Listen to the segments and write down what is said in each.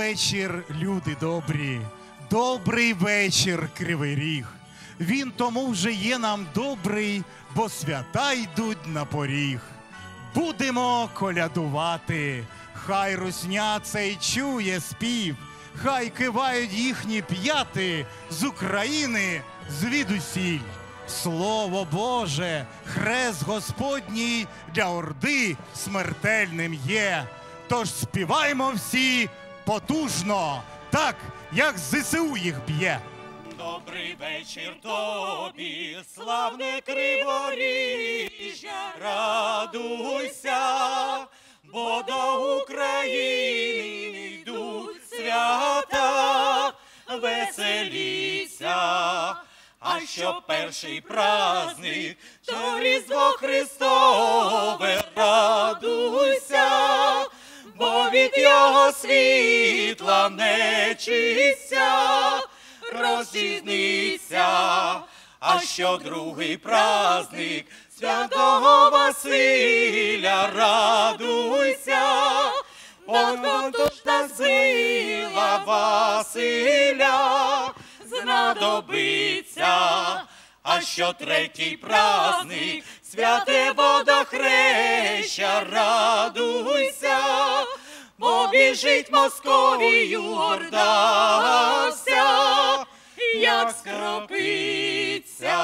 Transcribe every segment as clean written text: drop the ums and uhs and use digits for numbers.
вечір, люди добрі, добрий вечір, Кривий Ріг. Він тому вже є нам добрий, бо свята йдуть на поріг. Будемо колядувати, хай русня цей чує спів, хай кивають їхні п'яти з України звідусіль. Слово Боже, хрест Господній для орди смертельним є. Тож співаймо всі потужно, так, як ЗСУ їх б'є. Добрий вечір тобі, славне Криворіжжя, радуйся, бо до України йдуть свята, веселіться. А що перший праздник, то Різдво Христове, радуйся, бо від його світла нечистя розрізниться. А що другий праздник, святого Василя, радуйся, потужна сила Василя знадобиться. А що третій праздник, святе водохреща, радуйся, бо біжить Московію орда вся, як скропиця.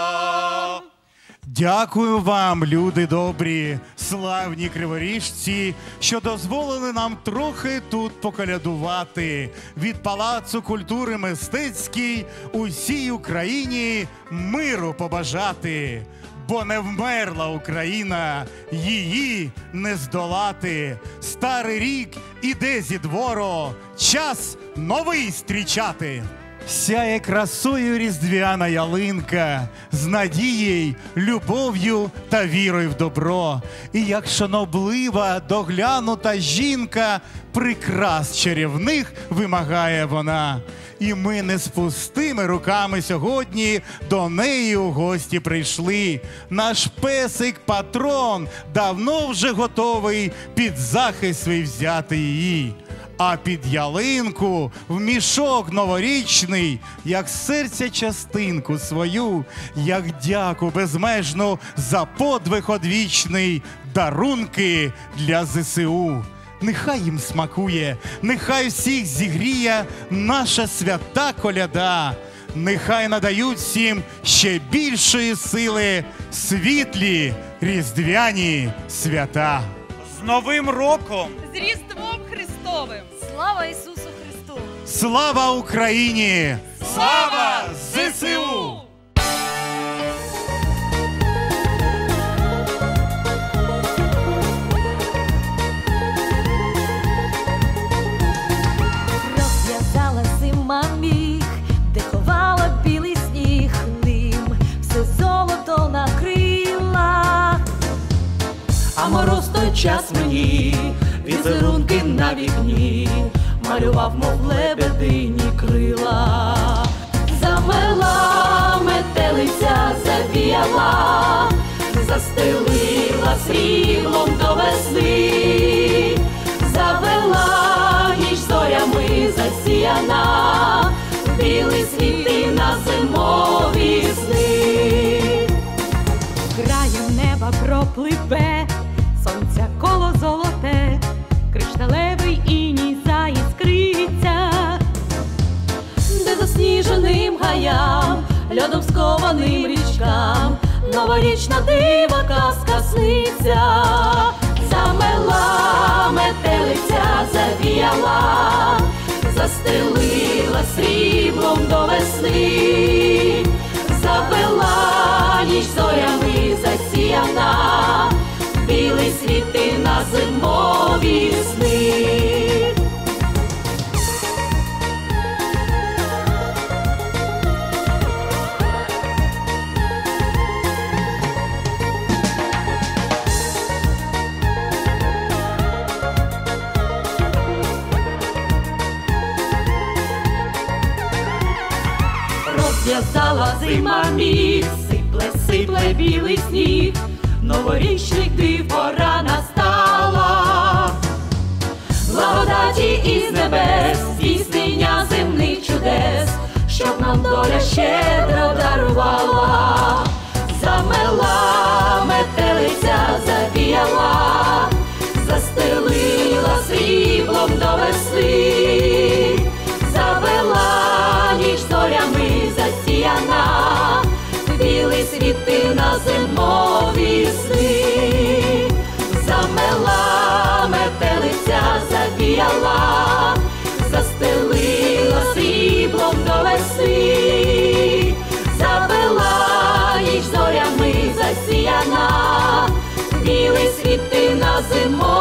Дякую вам, люди добрі, славні криворіжці, що дозволили нам трохи тут поколядувати. Від Палацу культури мистецькій усій Україні миру побажати. Бо не вмерла Україна, її не здолати. Старий рік іде зі двору, час новий зустрічати. Сяє красою різдвяна ялинка, з надією, любов'ю та вірою в добро. І як шаноблива, доглянута жінка, прикрас чарівних вимагає вона. І ми не з пустими руками сьогодні до неї у гості прийшли. Наш песик-патрон давно вже готовий під захист свій взяти її. А під ялинку в мішок новорічний, як серця частинку свою, як дяку безмежну за подвиг одвічний, дарунки для ЗСУ. Нехай їм смакує, нехай всіх зігріє наша свята коляда. Нехай надають всім ще більшої сили світлі різдвяні свята. З Новим роком! З Різдвом Христовим! Слава Ісусу Христу! Слава Україні! Слава ЗСУ! Розв'язала зима міг, де ховала білий сніг, ним все золото накрила. А мороз той час мені візерунки на вікні малював, мов лебедині крила. Замела метелиця, завіяла, застелила сріблом до весни, завела ніч зорями засіяна, білий світи на зимові сни. Краєм неба пропливе сонця коло золоте, кришталевий іній заіскриться, де засніженим гаям, льодом скованим річкам, новорічна дива казка сниться. Замела метелиця, завіяла, застелила сріблом до весни, завела ніч зорями засіяна, білий світи на зимові сни. Розв'язала зима міг, сипле, сипле білий сніг, новорічних див пора настала. Благодать святі із небес, здійснення земних чудес, щоб нам доля щедро дарувала. Замела метелиця, завіяла, застелила сріблом до весни, завела ніч зорями засіяна, білий світи на зимові сни. Замела метелиця, завіяла, застелила сріблом до весни, завела ніч зорями засіяна, білий світи на зимові